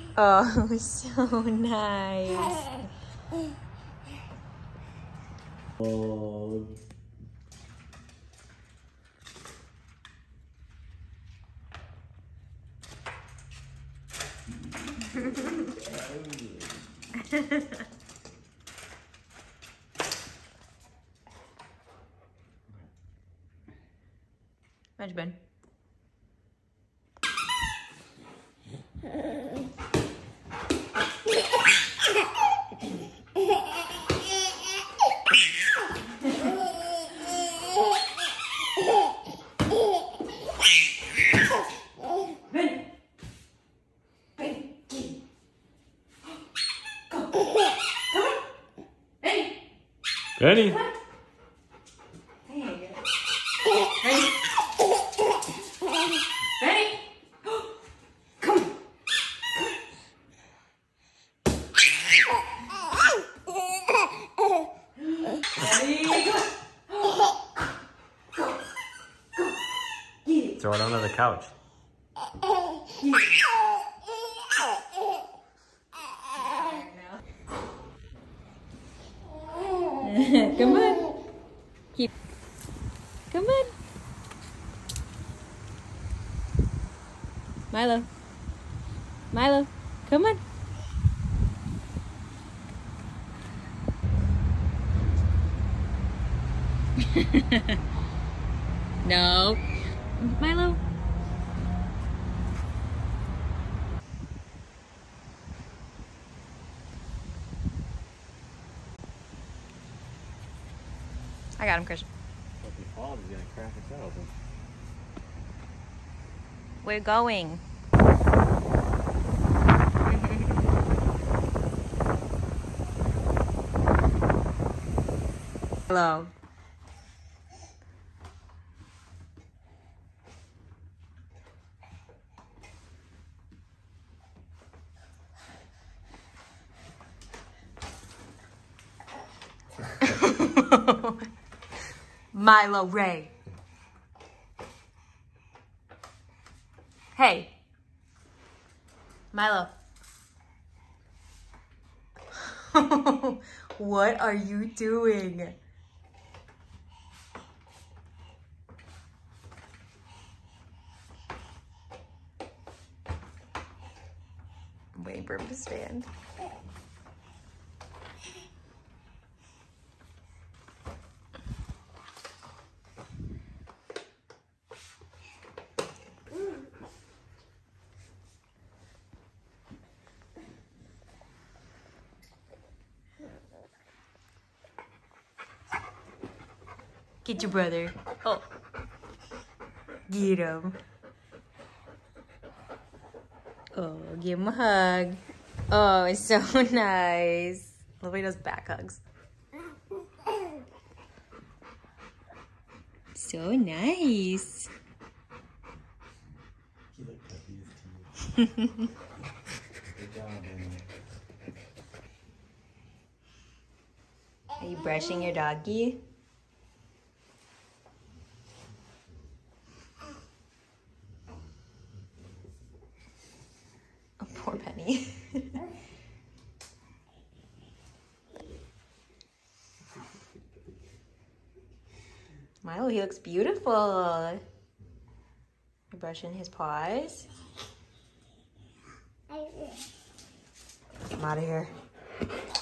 Oh, so nice. Oh. Much Ben. Benny. Throw it under the couch. Come on. Keep. Come on. Milo. Milo. Come on. No. Milo. I got him, Christian. If he falls, he's gonna crack his head open. We're going. Hello. Milo Ray. Hey. Milo. What are you doing? I'm waiting for him to stand. Get your brother. Oh. Get him. Oh, give him a hug. Oh, it's so nice. Love when he does back hugs. So nice. He looked like he is too. Good job, Benny. Are you brushing your doggy? Oh, poor Penny. Milo, he looks beautiful. You're brushing his paws. I'm out of here.